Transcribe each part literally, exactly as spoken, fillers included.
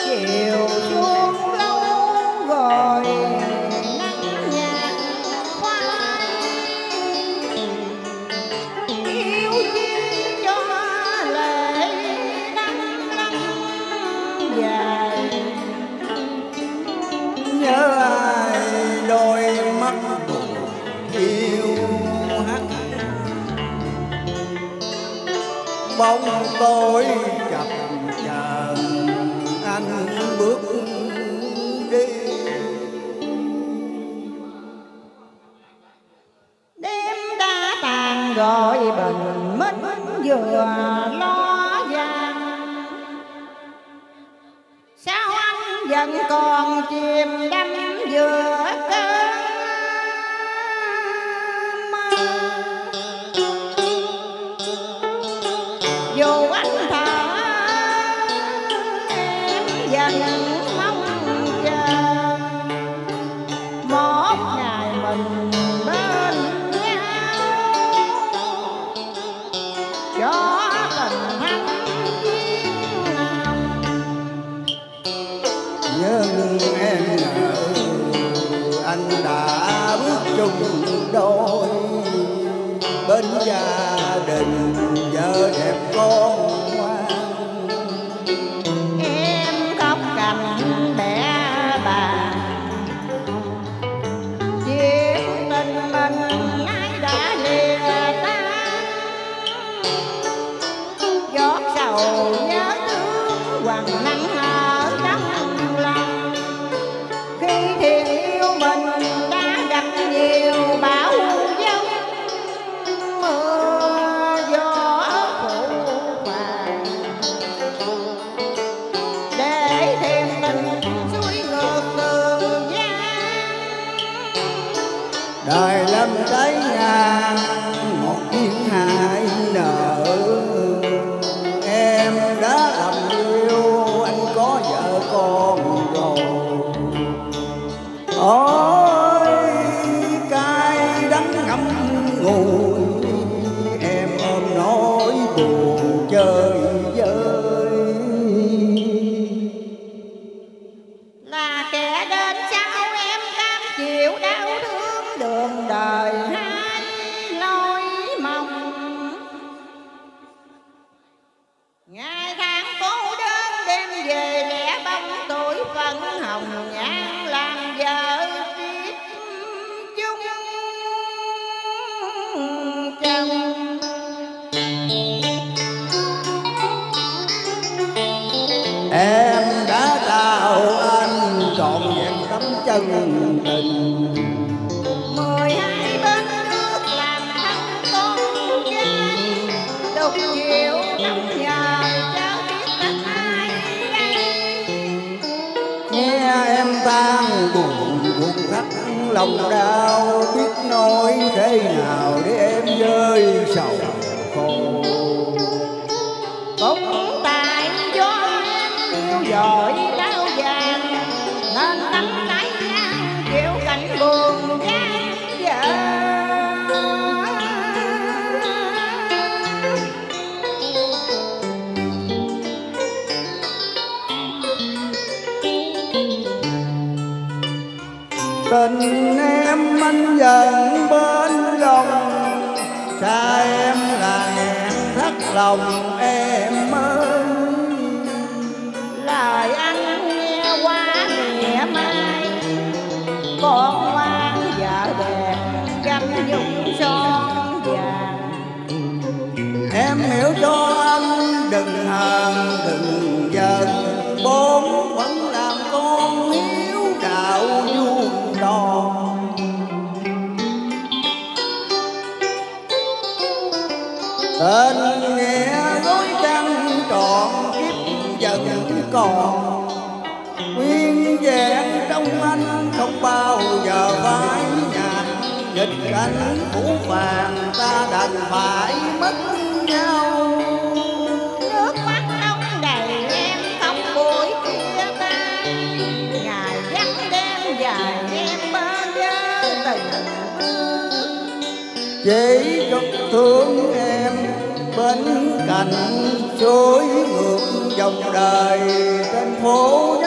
chiều xuống lâu rồi nắng nhạt khoai, yêu chi cho lệ nắng nắng dài. Nhớ ai đôi mắt yêu hắt, bóng tối chập chờn anh bước đi. Đêm đã tàn rồi bình minh vừa lo vàng, sao anh vẫn còn chìm đắm giữa cơn mơ. Dù anh thở em vẫn mong chờ một ngày mình bên nhau, cho tình thắm duyên nồng. Nhưng em ngờ anh đã bước chung đôi bên gia đình vợ đẹp con ngoan. Em khóc cạnh bẻ bà, chiếc tình mình nay đã lìa tan. Giọt sầu nhớ thương quằn nắng ở trong lòng, khi thiền yêu mình đã gặp nhiều bão giông mưa gió phụ phàng. Để thêm tình suối ngược tường giang, Đời lâm trái ngang một thiên hai nợ. Em đã thầm yêu anh có vợ con rồi. Ôi cay đắng ngậm ngùi, em ôm nỗi buồn chơi vơi. là kẻ đến sau em cam chịu đau thương đường đời hai lối mong. Ngày tháng cô đơn đêm về lẻ bóng tuổi phấn hồng nhan làm vợ tiếp chung chồng. Em đã trao anh trọn vẹn tấm chân tình. Mười hai bên nước làm thân con trai, đục chiều nắng nhờ chớ biết cách ai đây. Nghe em than buồn buồn thắt lòng đau, biết nói thế nào để em vơi sầu khổ. Cũng tại do em yêu dội đau vàng, nên tấm tay ngang chịu cảnh buồn gian dở. Tình em anh dần bên lòng, xa em là nghẹn thắt lòng em ơi. Lời anh nghe qua mỉa mai, con ngoan vợ đẹp gấm nhung son vàng. Em hiểu cho anh đừng hờn đừng giận, bốn vẫn làm con hiếu đạo vuông tròn. Tình nghĩa dối trăng trọn kiếp dần còn, nguyên vẹn trong anh không bao giờ phải nhạt. Nghịch cảnh phủ vàng ta đành phải mất nhau. Nước mắt ông đầy em không buổi chia tay, ngày vắng đêm dài em bơ vơ tình. Chỉ chúc thương em bên cạnh suối ngược dòng đời trên phố.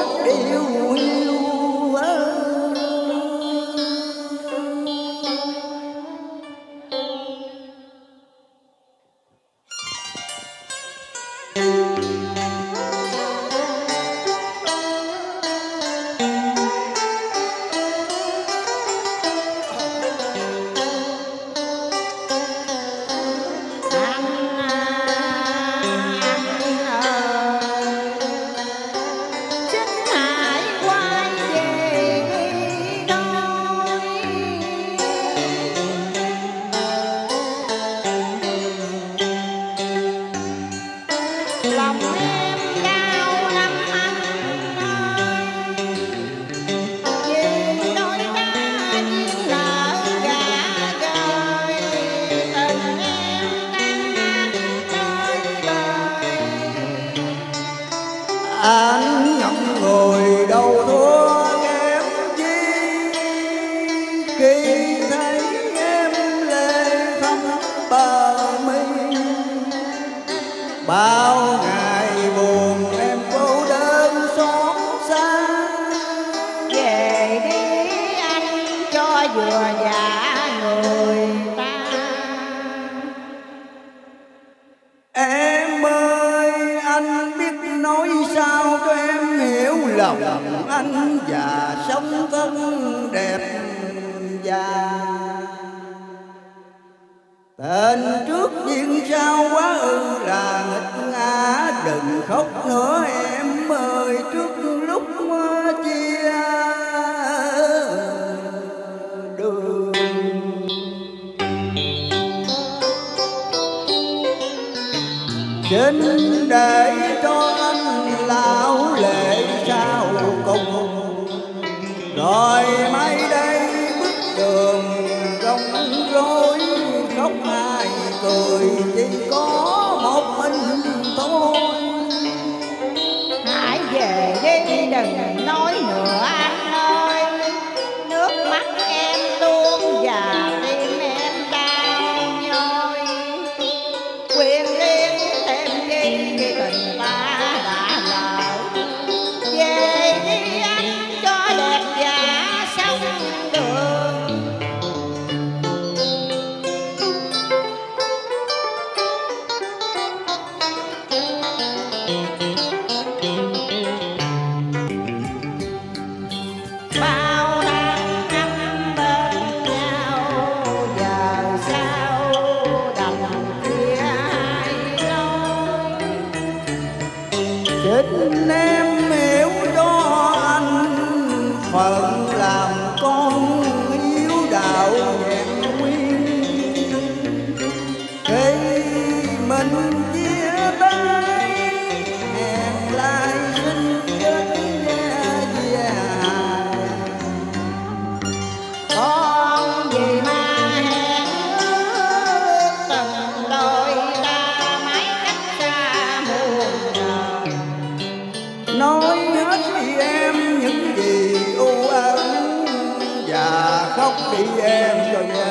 anh ngậm ngùi đâu thua kém chi khi thấy em lệ thăm bờ mi. Bao ngày buồn em cô đơn xót xa, về đi anh cho vừa dạ người ta. Em ơi anh biết nói sao cho em hiểu lòng anh và sống thân đẹp già. Tên trước duyên sao quá ư là nghịch ngã, đừng khóc nữa em ơi trước lúc chia đường. Xin để cho anh lão lệ sao cùng, rồi mai đây bước đường rong rối khóc hai cười chỉ có một mình thôi. Hãy về đi đừng nói nữa anh ơi, nước mắt em tuôn và tim em đau nhói. Quyền liên thêm chi khi tình ta đã lỡ, về đi anh cho đẹp và sống được. Bao tháng năm bên nhau giờ sao đành chia hai lối. Xin em hiểu cho anh phận làm con hiếu đạo vẹn nguyên. Khi mình chia tay hẹn lại xin kết ve dài. Con gì mà hẹn ước từng đôi ta mãi cách xa muôn đời. Nói hết đi em những gì u ám và khóc đi em cho nhớ